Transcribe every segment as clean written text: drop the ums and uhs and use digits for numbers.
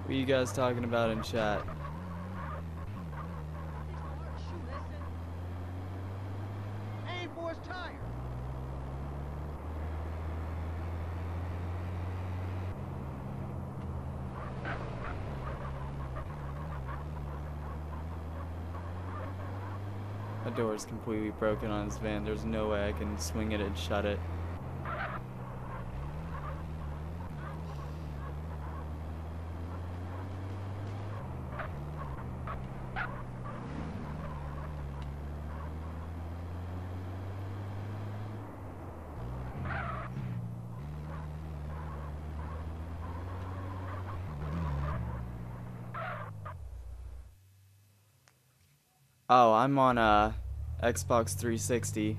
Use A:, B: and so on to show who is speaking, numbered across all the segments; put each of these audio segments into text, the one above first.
A: What are you guys talking about in chat?
B: Aim for his tire.
A: My door is completely broken on this van. There's no way I can swing it and shut it. Oh, I'm on Xbox 360.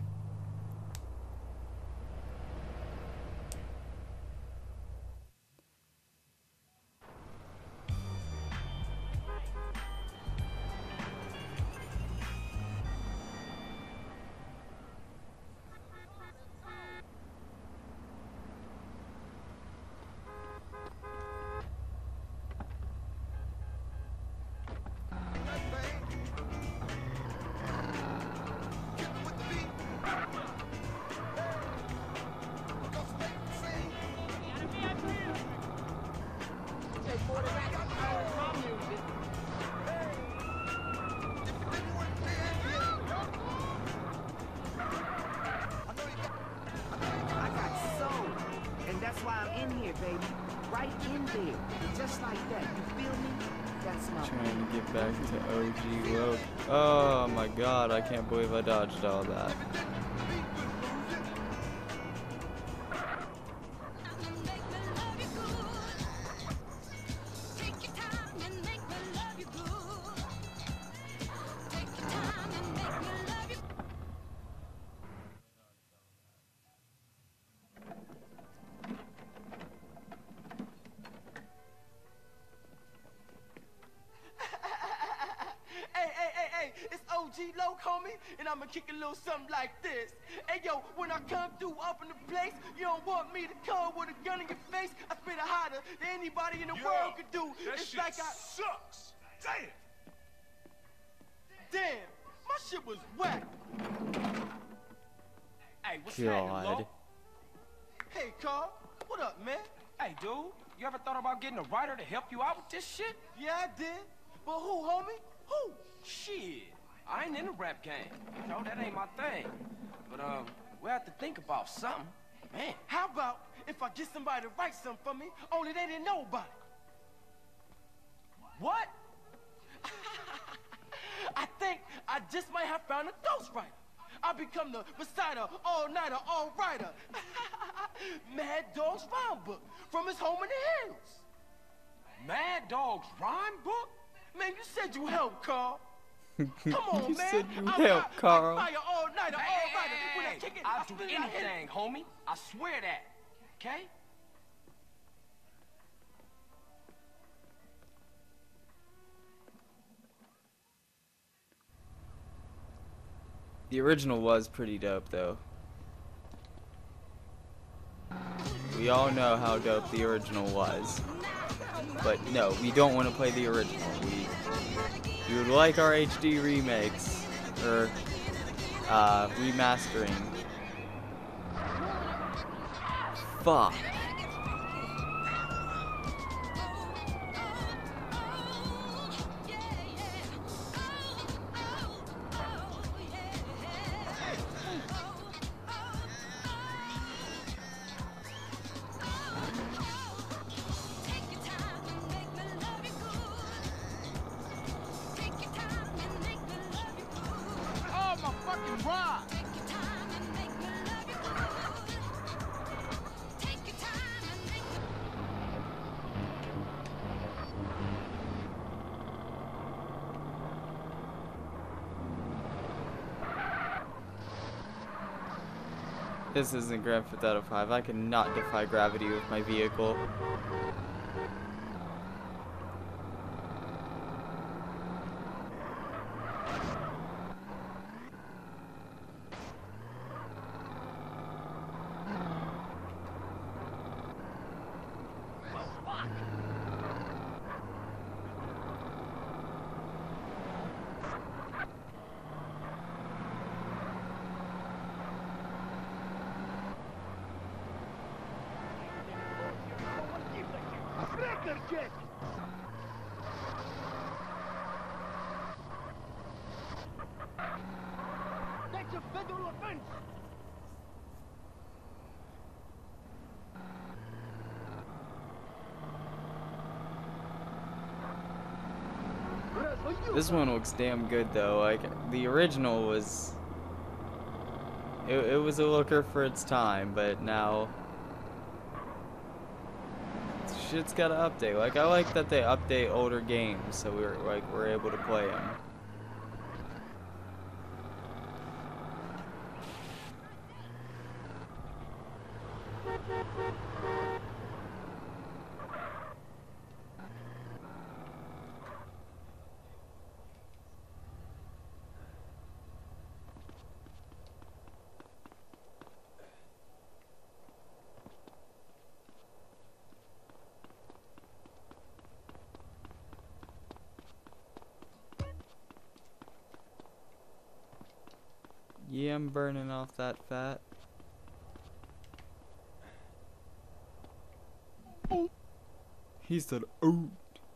C: That's why I'm in here, baby. Right in there. Just like that. You feel me? That's my
A: Trying to get back to OG Woke. Oh my god, I can't believe I dodged all that.
D: Hey, it's OG Loc, homie, and I'ma kick a little something like this. Hey, yo, when I come through up in the place, you don't want me to come with a gun in your face. I spit it hotter than anybody in the world could do.
E: That
D: It's
E: shit
D: like
E: sucks. Damn.
D: Damn, my shit was whack.
F: Hey, what's happening,
A: God.
F: Lo?
D: Hey, Carl, what up, man?
F: Hey, dude, you ever thought about getting a writer to help you out with this shit?
D: Yeah, I did. But who, homie? Who?
F: Shit, I ain't in the rap game. You know, that ain't my thing. But, we have to think about something. Man,
D: How about if I get somebody to write something for me, only they didn't know about it?
F: what?
D: I think I just might have found a ghostwriter. I become the reciter, all-nighter, all-writer. Mad Dog's rhyme book from his home in the hills.
F: Mad Dog's rhyme book?
D: Man, you said you helped, Carl. Come on,
A: You
D: man.
A: said you
D: I'm
A: helped,
D: not
A: Carl.
D: Like fire, all-nighter, all-writer. When I kick it,
F: I'll
D: I
F: do
D: spit it, I hit it.
F: anything, homie. I swear that. Okay?
A: The original was pretty dope, though. We all know how dope the original was. But no, we don't want to play the original. We would like our HD remakes, or remastering. Fuck.
B: Oh, my fucking ride.
A: This isn't Grand Theft Auto 5. I cannot defy gravity with my vehicle.
B: liquor jet. That's a federal offense.
A: This one looks damn good though. Like the original was, it was a looker for its time, but now shit's gotta update. Like I like that they update older games, so we're able to play them. Yeah, I'm burning off that fat. He said, "Oh."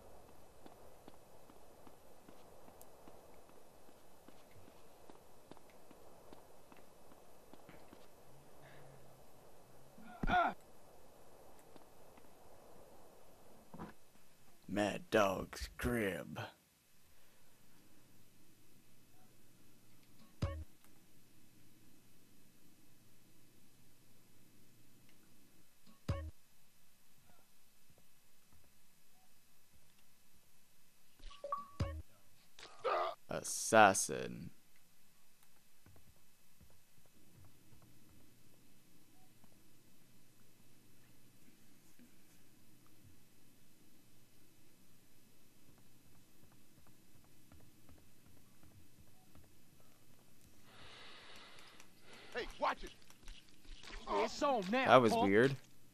A: Mad Dog's crib. Assassin.
B: Hey, watch it. It's on now.
A: That was
B: punk.
A: weird.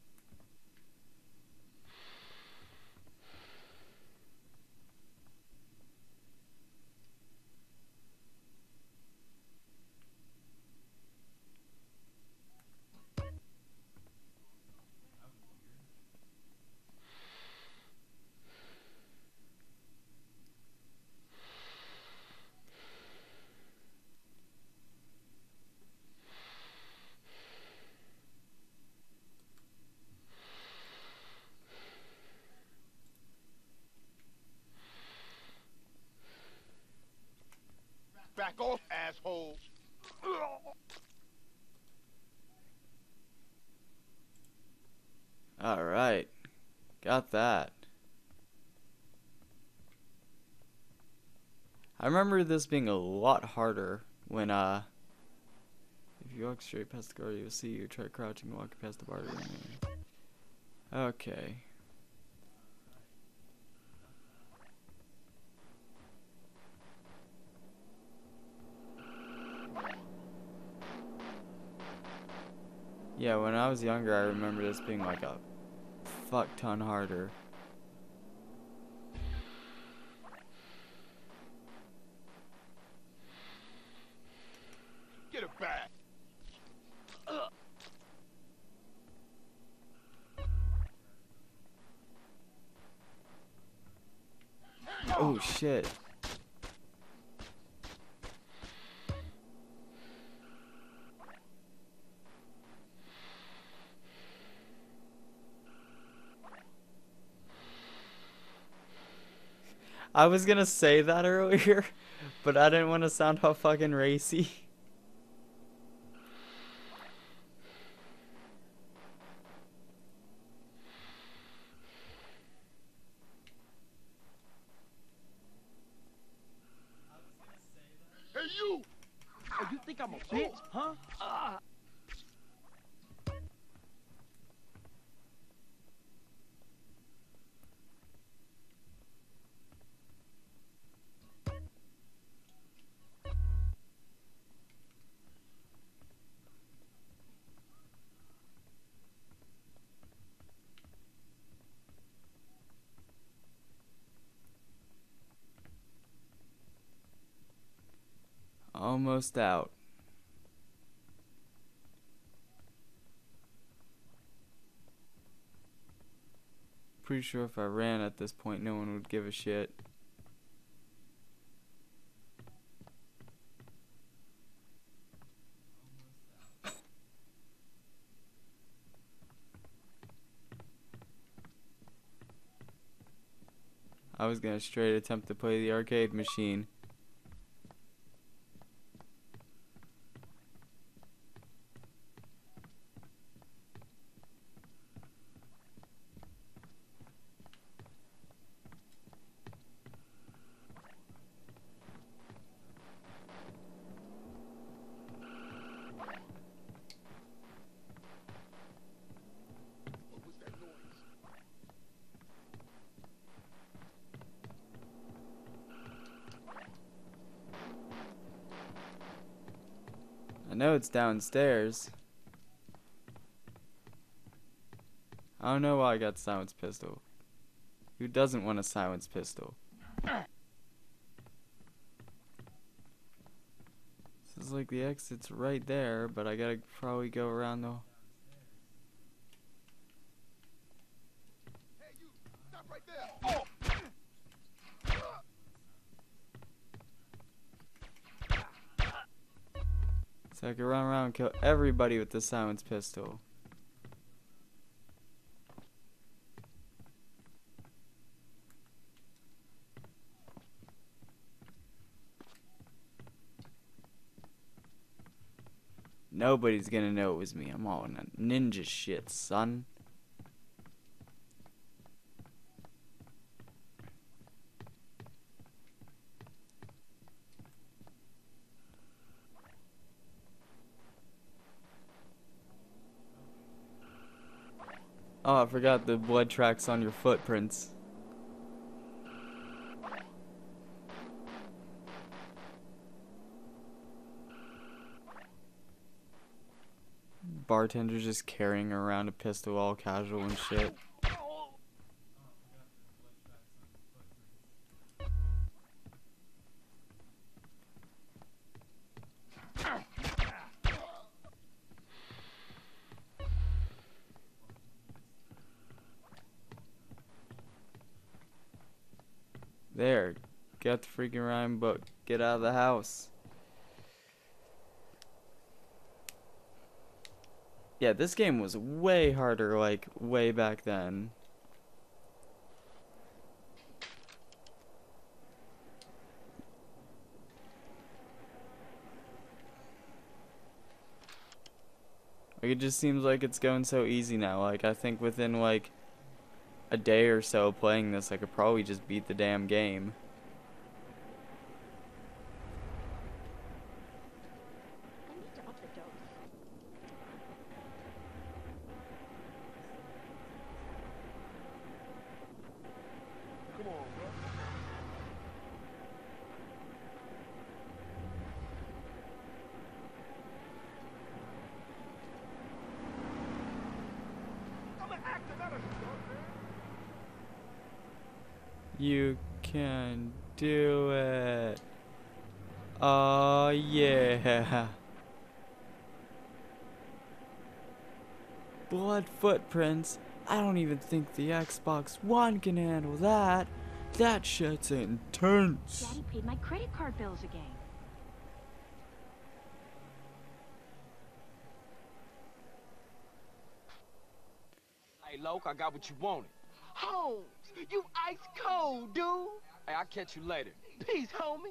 B: Back off, asshole.
A: Alright. Got that. I remember this being a lot harder when, if you walk straight past the guard, you'll see you. Try crouching and walking past the bar. Okay. Yeah, when I was younger, I remember this being like a fuck ton harder.
B: Get it back.
A: Oh shit. I was gonna say that earlier, but I didn't want to sound all fucking racy.
B: Hey, you.
D: Oh, you think I'm a bitch, huh?
A: Almost out. Pretty sure if I ran at this point, no one would give a shit. I was gonna straight attempt to play the arcade machine.
B: What was that noise?
A: I know it's downstairs. I don't know why I got silenced pistol. Who doesn't want a silenced pistol? This is like the exit's right there, but I gotta probably go around the...
B: Hey, you! Stop right there! Oh!
A: So I can run around and kill everybody with the silenced pistol. Nobody's gonna know it was me. I'm all in a ninja shit, son. Oh, I forgot the blood tracks on your footprints. Bartender just carrying around a pistol all casual and shit. There, get the freaking rhyme book. Get out of the house. Yeah, this game was way harder, like, way back then. Like, it just seems like it's going so easy now. Like, I think within, like, a day or so playing this, I could probably just beat the damn game.
G: I need to up the dose.
B: Come on, bro. I'm an actor, not a stunt, man.
A: You can do it. Oh, yeah. Blood footprints. I don't even think the Xbox One can handle that. That shit's intense.
G: Daddy paid my credit card bills again.
F: Hey, Loke, I got what you wanted.
D: Holmes, you ice cold, dude.
F: Hey, I'll catch you later.
D: Peace, homie.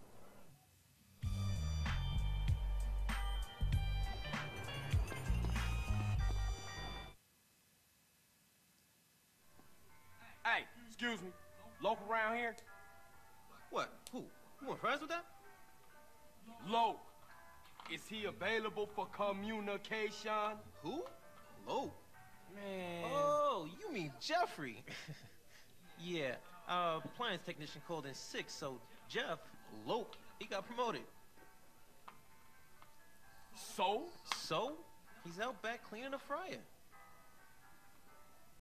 F: Hey, excuse me. Loke around here?
H: What? Who? You want friends with that?
F: Loke. Is he available for communication?
H: Who? Lope.
F: Man.
H: Oh, you mean Jeffrey. Yeah, appliance technician called in sick, so Jeff, Lope, he got promoted.
F: So?
H: So, he's out back cleaning the fryer.